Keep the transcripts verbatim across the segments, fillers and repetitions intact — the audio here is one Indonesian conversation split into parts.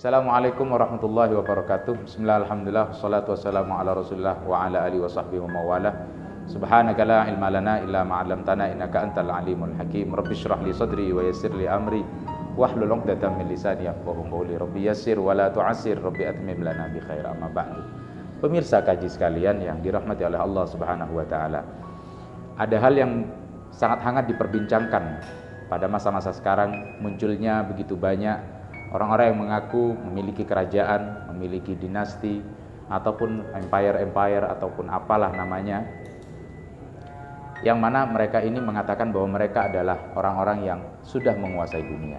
Assalamualaikum warahmatullahi wabarakatuh. Bismillah, alhamdulillah, wassalatu wassalamu ala rasulillah wa ala alihi wa sahbihi wa mawala. Subhanaka la ilma lana illa ma'allamtana innaka antal alimul hakim. Rabbi shrah li sadri wa yassir li amri wahlul 'uqdatam min lisani yafqahu qawli. Rabbi yassir wa la tu'assir, Rabbi atmim lana bi khair. Amma ba'du. Pemirsa kaji sekalian yang dirahmati oleh Allah Subhanahu wa taala. Ada hal yang sangat hangat diperbincangkan pada masa-masa sekarang, munculnya begitu banyak orang-orang yang mengaku memiliki kerajaan, memiliki dinasti, ataupun empire-empire, ataupun apalah namanya, yang mana mereka ini mengatakan bahwa mereka adalah orang-orang yang sudah menguasai dunia.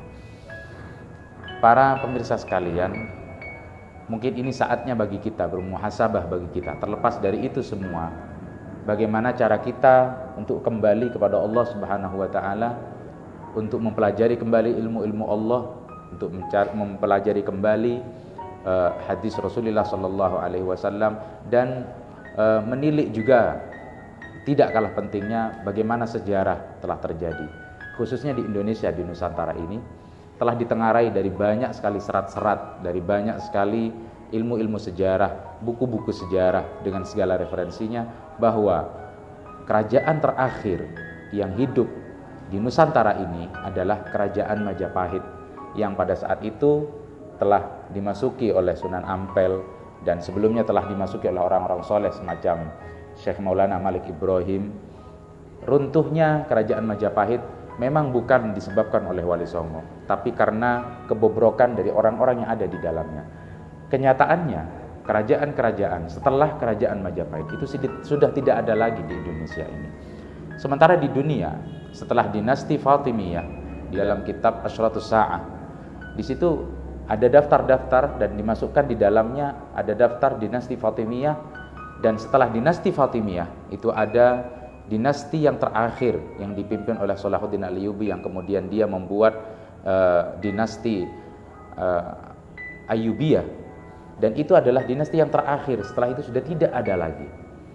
Para pemirsa sekalian, mungkin ini saatnya bagi kita bermuhasabah bagi kita. Terlepas dari itu semua, bagaimana cara kita untuk kembali kepada Allah Subhanahu wa taala, untuk mempelajari kembali ilmu-ilmu Allah, untuk mencari, mempelajari kembali uh, hadis Rasulullah Sallallahu Alaihi Wasallam, dan uh, menilik juga tidak kalah pentingnya bagaimana sejarah telah terjadi, khususnya di Indonesia, di Nusantara ini telah ditengarai dari banyak sekali serat-serat, dari banyak sekali ilmu-ilmu sejarah, buku-buku sejarah dengan segala referensinya, bahwa kerajaan terakhir yang hidup di Nusantara ini adalah kerajaan Majapahit, yang pada saat itu telah dimasuki oleh Sunan Ampel, dan sebelumnya telah dimasuki oleh orang-orang soleh semacam Syekh Maulana Malik Ibrahim. Runtuhnya kerajaan Majapahit memang bukan disebabkan oleh Wali Songo, tapi karena kebobrokan dari orang-orang yang ada di dalamnya. Kenyataannya, kerajaan-kerajaan setelah kerajaan Majapahit itu sudah tidak ada lagi di Indonesia ini. Sementara di dunia, setelah dinasti Fatimiyah, di dalam kitab Asyratus Sa'ah, di situ ada daftar-daftar dan dimasukkan di dalamnya ada daftar dinasti Fatimiyah, dan setelah dinasti Fatimiyah itu ada dinasti yang terakhir yang dipimpin oleh Salahuddin Ayyubi, yang kemudian dia membuat uh, dinasti uh, Ayyubiyah, dan itu adalah dinasti yang terakhir. Setelah itu sudah tidak ada lagi.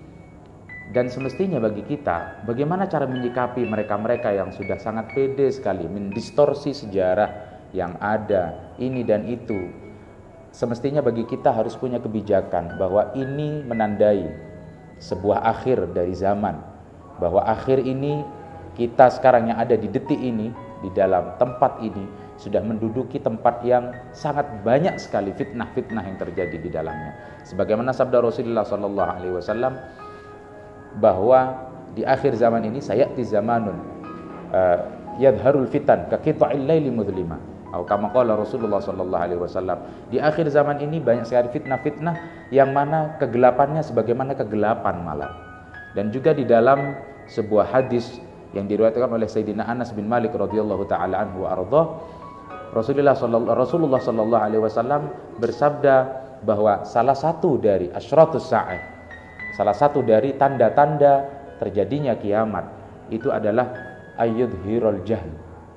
Dan semestinya bagi kita, bagaimana cara menyikapi mereka-mereka yang sudah sangat pede sekali mendistorsi sejarah yang ada, ini dan itu. Semestinya bagi kita harus punya kebijakan bahwa ini menandai sebuah akhir dari zaman, bahwa akhir ini kita sekarang yang ada di detik ini, di dalam tempat ini, sudah menduduki tempat yang sangat banyak sekali fitnah-fitnah yang terjadi di dalamnya. Sebagaimana sabda Rasulullah sallallahu alaihi wasallam, bahwa di akhir zaman ini sayati zamanun uh, yadharul fitan ka qita'il laili mudlima, atau kama qala Rasulullah sallallahu alaihi wasallam, di akhir zaman ini banyak sekali fitnah-fitnah yang mana kegelapannya sebagaimana kegelapan malam. Dan juga di dalam sebuah hadis yang diriwayatkan oleh Sayyidina Anas bin Malik radhiyallahu taala anhu wa ardhah, Rasulullah sallallahu Rasulullah sallallahu alaihi wasallam bersabda bahwa salah satu dari asyratus sa'ah, salah satu dari tanda-tanda terjadinya kiamat itu adalah ayyudhirul jahl,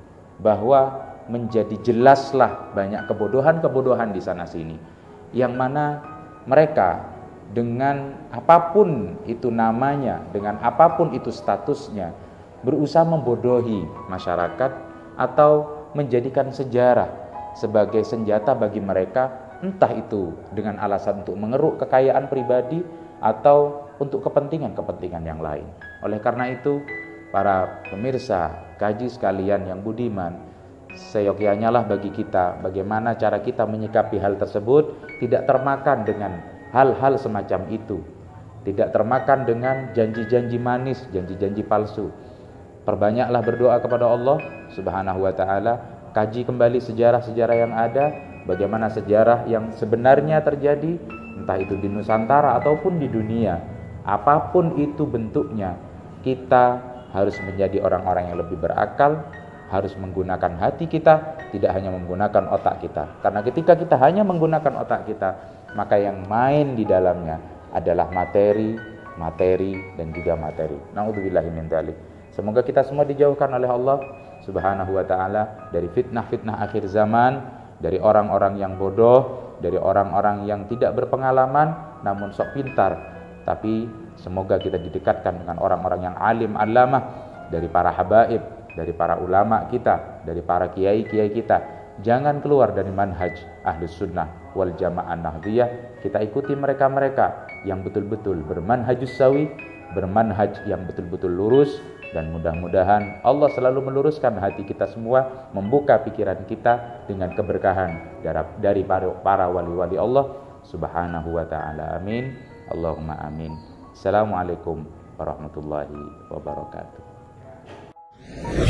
bahwa menjadi jelaslah banyak kebodohan-kebodohan di sana sini, yang mana mereka dengan apapun itu namanya, dengan apapun itu statusnya, berusaha membodohi masyarakat atau menjadikan sejarah sebagai senjata bagi mereka, entah itu dengan alasan untuk mengeruk kekayaan pribadi atau untuk kepentingan-kepentingan yang lain. Oleh karena itu, para pemirsa kaji sekalian yang budiman, seyogyanya lah bagi kita bagaimana cara kita menyikapi hal tersebut, tidak termakan dengan hal-hal semacam itu, tidak termakan dengan janji-janji manis, janji-janji palsu. Perbanyaklah berdoa kepada Allah Subhanahu wa taala, kaji kembali sejarah-sejarah yang ada, bagaimana sejarah yang sebenarnya terjadi, entah itu di Nusantara ataupun di dunia, apapun itu bentuknya. Kita harus menjadi orang-orang yang lebih berakal, harus menggunakan hati kita, tidak hanya menggunakan otak kita. Karena ketika kita hanya menggunakan otak kita, maka yang main di dalamnya adalah materi, materi, dan juga materi. Na'udzubillahi min dzalik. Semoga kita semua dijauhkan oleh Allah Subhanahu wa taala dari fitnah-fitnah akhir zaman, dari orang-orang yang bodoh, dari orang-orang yang tidak berpengalaman namun sok pintar. Tapi semoga kita didekatkan dengan orang-orang yang alim allamah, dari para habaib, dari para ulama kita, dari para kiai-kiai kita, Jangan keluar dari manhaj Ahlus Sunnah wal Jamaah Nahdhiyah. Kita ikuti mereka-mereka yang betul-betul bermanhajus sawi, bermanhaj yang betul-betul lurus. Dan mudah-mudahan Allah selalu meluruskan hati kita semua, membuka pikiran kita dengan keberkahan dari para wali-wali Allah subhanahu wa ta'ala. Amin. Allahumma amin. Assalamualaikum warahmatullahi wabarakatuh.